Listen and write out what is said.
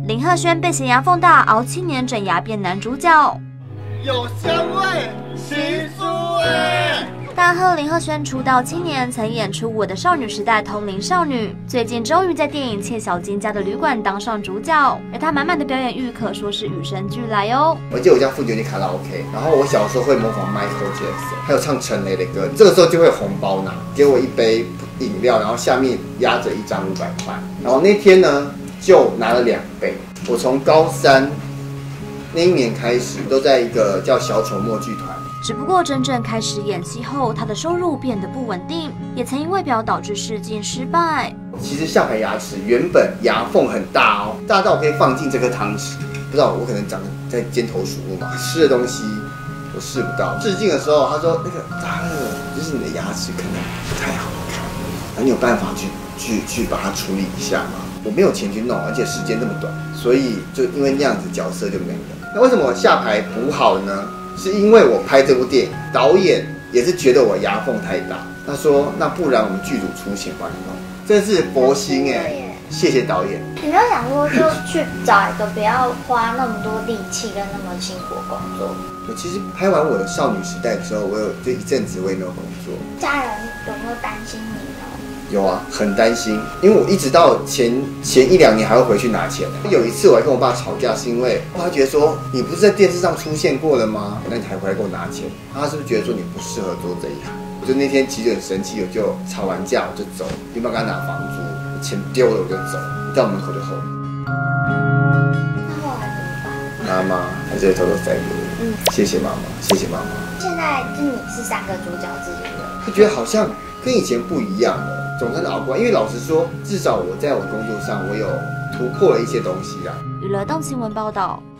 林鹤轩被嫌牙缝大，熬7年整牙变男主角， 有香味，习俗味。 大贺林鹤轩出道7年，曾演出《我的少女时代》同龄少女，最近终于在电影《窃小金家的旅馆》当上主角，而她满满的表演欲可说是与生俱来哦。 我记得我家附近有间卡拉 OK， 然后我小时候会模仿 Michael Jackson， 还有唱陈雷的歌，这个时候就会有红包拿，给我一杯饮料，然后下面压着1张500块，然后那天呢就拿了2倍。我从高3那一年开始，都在一个叫小丑默剧团。 只不过真正开始演戏后，他的收入变得不稳定，也曾因外表导致试镜失败。 其实下排牙齿原本牙缝很大哦，大到我可以放进这颗汤匙。不知道我可能长得在尖头鼠目嘛，吃的东西我试不到。试镜的时候，他说那个大贺，就是你的牙齿可能不太好看，那你有办法去把它处理一下吗？我没有钱去弄，而且时间那么短，所以就因为那样子角色就没了。那为什么我下排补好呢？是因为我拍这部电影，导演也是觉得我牙缝太大，他说那不然我们剧组出钱帮你弄，真是佛心哎，谢谢导演。 你没有想过就去找一个不要花那么多力气跟那么辛苦的工作？ 我其实拍完我的少女时代的时候，我有这一阵子我也没有工作。 家人有没有担心你呢？ 有啊，很担心，因为我一直到前1、2年还会回去拿钱。有一次我还跟我爸吵架，是因为他觉得说你不是在电视上出现过了吗？那你还回来给我拿钱？他是不是觉得说你不适合做这一行？我就那天其实很生气，我就吵完架我就走，并没有跟他拿房租，钱丢了我就走，到门口就吼。 那后来怎么办？ 妈妈还是偷偷塞给我。谢谢妈妈，谢谢妈妈。 现在就你是3个主角之一了， 就觉得好像跟以前不一样了。总算熬过来，因为老实说，至少我在我工作上，我有突破了一些东西啦。 娱乐动新闻报道。